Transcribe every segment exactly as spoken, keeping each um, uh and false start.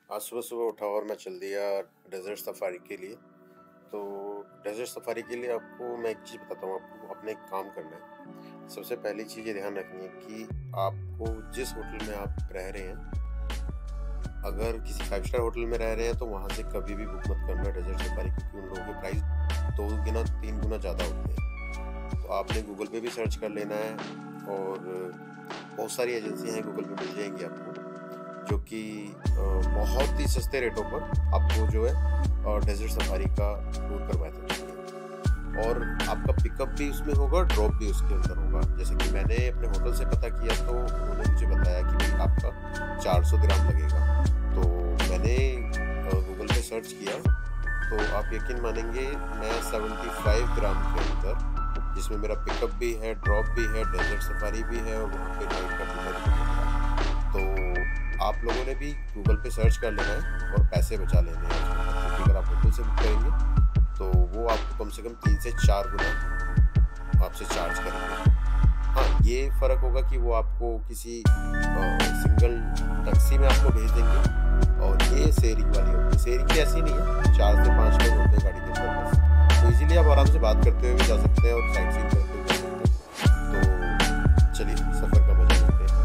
आज सुबह सुबह उठा और मैं चल दिया डेजर्ट सफारी के लिए। तो डेजर्ट सफारी के लिए आपको मैं एक चीज़ बताता हूँ, आपको अपने एक काम करना है। सबसे पहली चीज़ ये ध्यान रखनी है कि आपको जिस होटल में आप रह रहे हैं, अगर किसी फाइव स्टार होटल में रह रहे हैं तो वहाँ से कभी भी बुक मत करना डेजर्ट सफारी, क्योंकि उन लोगों के प्राइस दो गुना तीन गुना ज़्यादा होते हैं। तो आपने गूगल पे भी सर्च कर लेना है, और बहुत सारी एजेंसियाँ हैं गूगल पे मिल जाएंगी आपको, जो कि बहुत ही सस्ते रेटों पर आपको जो है डेजर्ट सफारी का टूर करवा सकते हैं। और आपका पिकअप भी उसमें होगा, ड्रॉप भी उसके अंदर होगा। जैसे कि मैंने अपने होटल से पता किया तो उन्होंने मुझे बताया कि भाई आपका चार सौ ग्राम लगेगा। तो मैंने गूगल पे सर्च किया तो आप यकीन मानेंगे, मैं पचहत्तर ग्राम के अंदर, जिसमें मेरा पिकअप भी है, ड्रॉप भी है, डेजर्ट सफारी भी है और वहाँ पे नाइट का डिनर भी है। तो आप लोगों ने भी गूगल पे सर्च कर लेना है और पैसे बचा लेने हैं। अगर आप होटल से बुक करेंगे तो वो आपको कम से कम तीन से चार गुना आपसे चार्ज करेंगे। हाँ, ये फ़र्क होगा कि वो आपको किसी आ, सिंगल टैक्सी में आपको भेज देंगे, और ये शेयरिंग वाली होती है। शेयरिंग की ऐसी नहीं है, चार से पाँच लोग होते हैं गाड़ी के अंदर बस, तो इजीली आप आराम से बात करते हुए भी जा सकते हैं और साइट सीइंग करते हुए जा सकते हैं। तो चलिए सफ़र का मजा लेते हैं।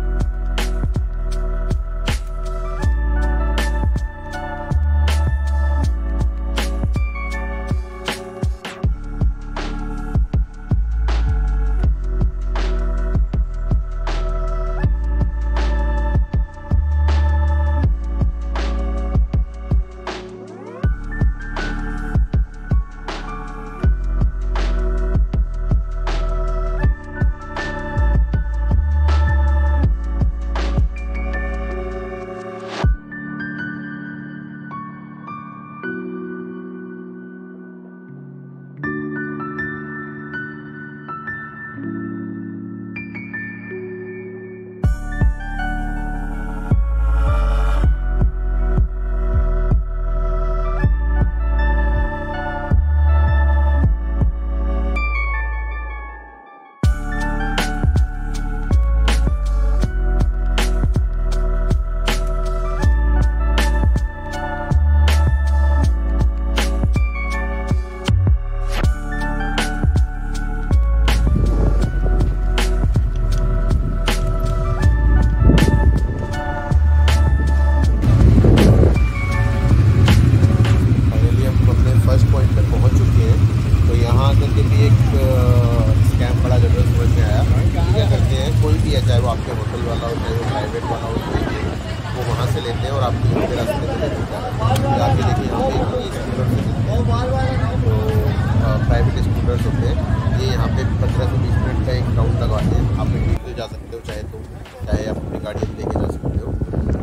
चाहे वो आपके होटल वाला हो, चाहे वो प्राइवेट वाला हो, कोई भी वो वहाँ से लेते हैं और आपको उनके रास्ते में ले देता है। आगे देखिए यहाँ पे स्कूटर से देते हैं, तो प्राइवेट स्कूटर्स होते हैं। ये यहाँ पे पंद्रह से बीस मिनट का एक राउंड लगवाते हैं। आप इंडिविजुअल से जा सकते हो, चाहे तो चाहे आप अपनी गाड़ी में लेके जा सकते हो।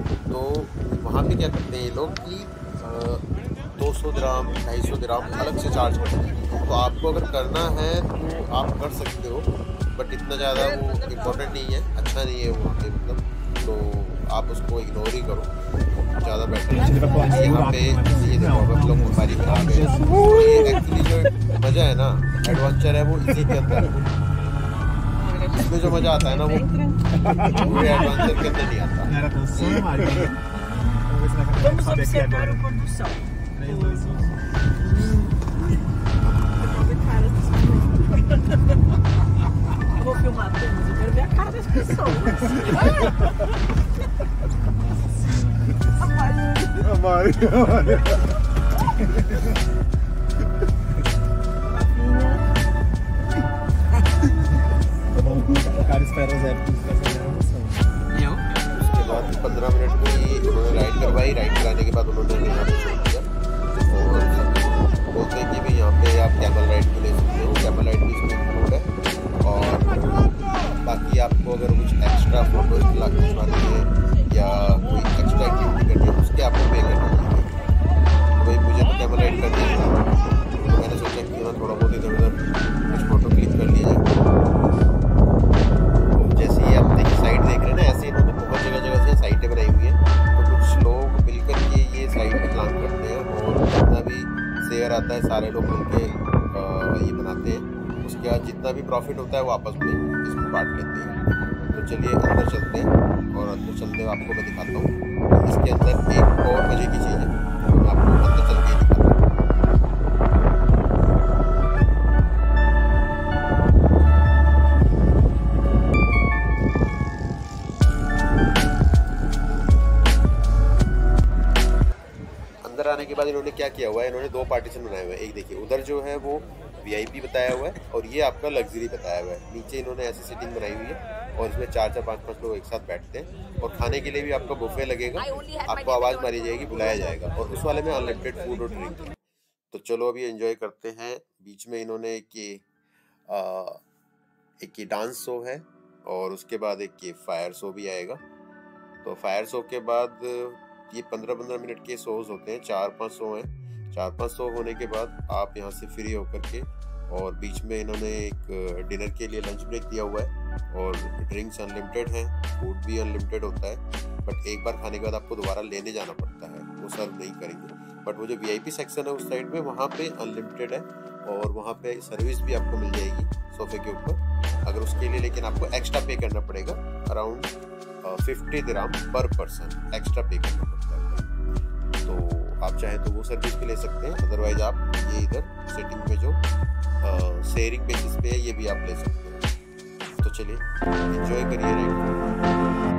तो वहाँ पे क्या करते हैं ये लोग कि दो सौ ग्राम ढाई सौ ग्राम अलग से चार्ज करते हैं। तो आपको अगर करना है तो आप कर सकते हो, बट इतना ज़्यादा वो इम्पोर्टेंट नहीं है, अच्छा नहीं है वो मतलब, तो आप उसको इग्नोर ही करो, ज़्यादा बेटर है। यहाँ पे ये देखो लोग हमारी खा गए। ये एक्चुअली जो मज़ा है ना, एडवेंचर है, वो इसी के अंदर है। इसमें जो मज़ा आता है ना, वो पूरे एडवेंचर के अंदर नहीं आता। Vamos observar o pôr do sol. Eu vou filmar tudo, mas eu quero ver a cara das pessoas. A Mari, a Mari. O cara espera zero para fazer a emoção. उसके बाद पंद्रह minute की उन्होंने ride करवाई। Ride कराने के बाद उन्होंने यहाँ पे छोड़ दिया और बोलते हैं कि भाई यहाँ पे आप कैमल राइड भी ले सकते हो। कैमल राइड भी इसमें इंक्लूड है, और बाकी आपको अगर कुछ एक्स्ट्रा फोटोज खिंचवानी है या कोई एक्स्ट्रा एक्टिविटी करनी है, उसके आपको पे करना पड़ेगी। तो भाई मुझे तो कैमल राइड करनी है, तो मैंने सोचा कि ना थोड़ा बहुत इधर उधर कुछ फ़ोटो क्लिक कर लिए जाए। जैसे ही आप देखिए साइड देख रहे हैं ना, ऐसे इन्होंने बहुत जगह जगह से साइटें बनाई हुई हैं। तो कुछ लोग मिलकर के ये साइट प्लान करते हैं, और जितना भी शेयर आता है सारे लोग मिलकर ये बनाते हैं। उसके बाद जितना भी प्रॉफिट होता है वो आपस में इसमें बांट लेते हैं। तो तो चलिए अंदर चलते हैं और अंदर चलते हुए आपको मैं दिखाता हूँ। इसके अंदर एक और मजे की चीज़ है, मैं आपको अंदर चल के दिखाता हूँ। अंदर आने के बाद इन्होंने क्या किया हुआ है, इन्होंने दो पार्टीशन बनाए हुए हैं। एक देखिए उधर जो है वो वीआईपी बताया हुआ है और ये आपका लग्जरी बताया हुआ है। नीचे इन्होंने ऐसी सीटिंग बनाई हुई है और इसमें चार चार पांच पांच लोग एक साथ बैठते हैं। और खाने के लिए भी आपका बुफे लगेगा, आपको आवाज़ मारी जाएगी, बुलाया जाएगा। और उस वाले में अनलिमिटेड फूड और ड्रिंक है। तो चलो अभी एंजॉय करते हैं। बीच में इन्होंने एक ये एक ये डांस शो है और उसके बाद एक ये फायर शो भी आएगा। तो फायर शो के बाद ये पंद्रह पंद्रह मिनट के शोज होते हैं, चार पांच शो हैं। चार पांच शो होने के बाद आप यहाँ से फ्री होकर के, और बीच में इन्होंने एक डिनर के लिए लंच ब्रेक दिया हुआ है और ड्रिंक्स अनलिमिटेड हैं, फूड भी अनलिमिटेड होता है। बट एक बार खाने के बाद आपको दोबारा लेने जाना पड़ता है, वो सर्व नहीं करेंगे। बट वो जो वीआईपी सेक्शन है उस साइड में, वहाँ पे अनलिमिटेड है और वहाँ पे सर्विस भी आपको मिल जाएगी सोफे के ऊपर। अगर उसके लिए लेकिन आपको एक्स्ट्रा पे करना पड़ेगा, अराउंड फिफ्टी दिरहम पर पर्सन एक्स्ट्रा पे करना पड़ता है। तो आप चाहे तो वो सर्विस भी ले सकते हैं, अदरवाइज आप ये इधर सेटिंग में जो शेयरिंग बेसिस पे है ये भी आप ले सकते हैं। तो चलिए एंजॉय करिए राइड।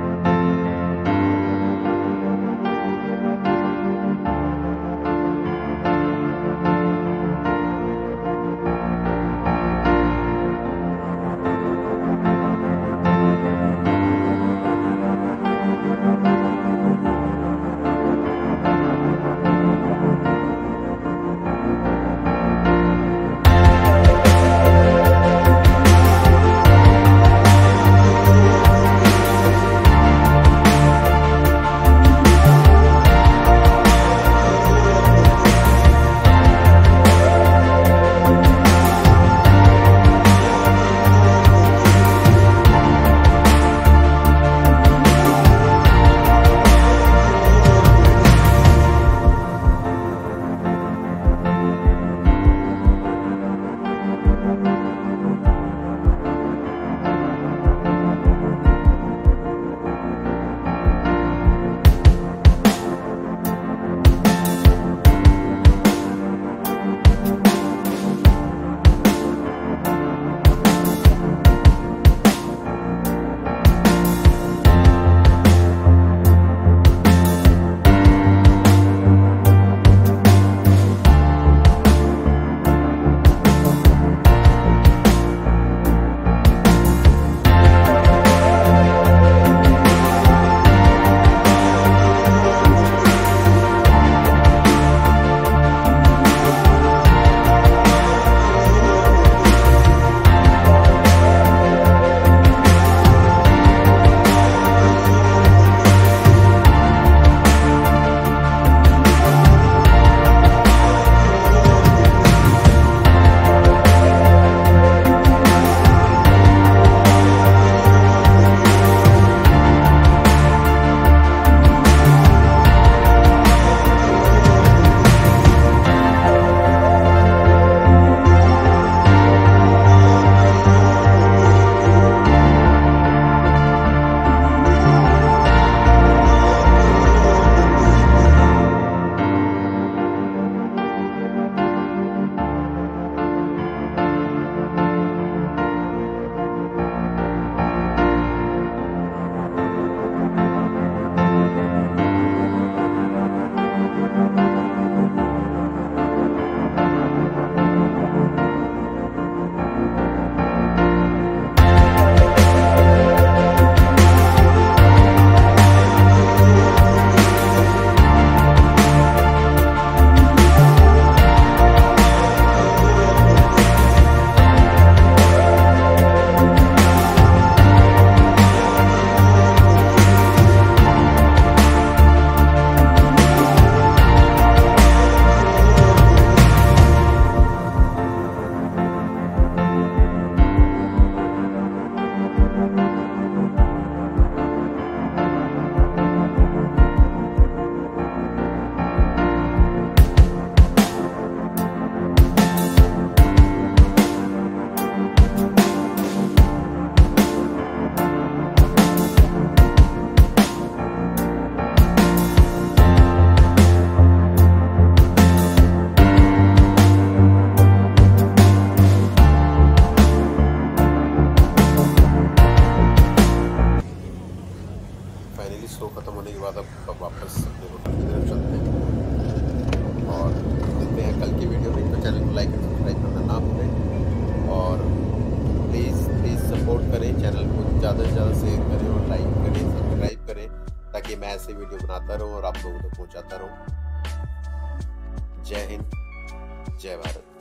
शो खत्म होने के बाद अब वापस अपने होटल की तरफ चलते हैं और मिलते हैं कल की वीडियो में। तो चैनल को लाइक और सब्सक्राइब करना ना भूलें और प्लीज़ प्लीज़ सपोर्ट करें, चैनल को ज़्यादा से ज़्यादा शेयर करें और लाइक करें, सब्सक्राइब करें ताकि मैं ऐसे वीडियो बनाता रहूं और आप लोगों तक पहुंचाता रहूं। जय हिंद, जय भारत।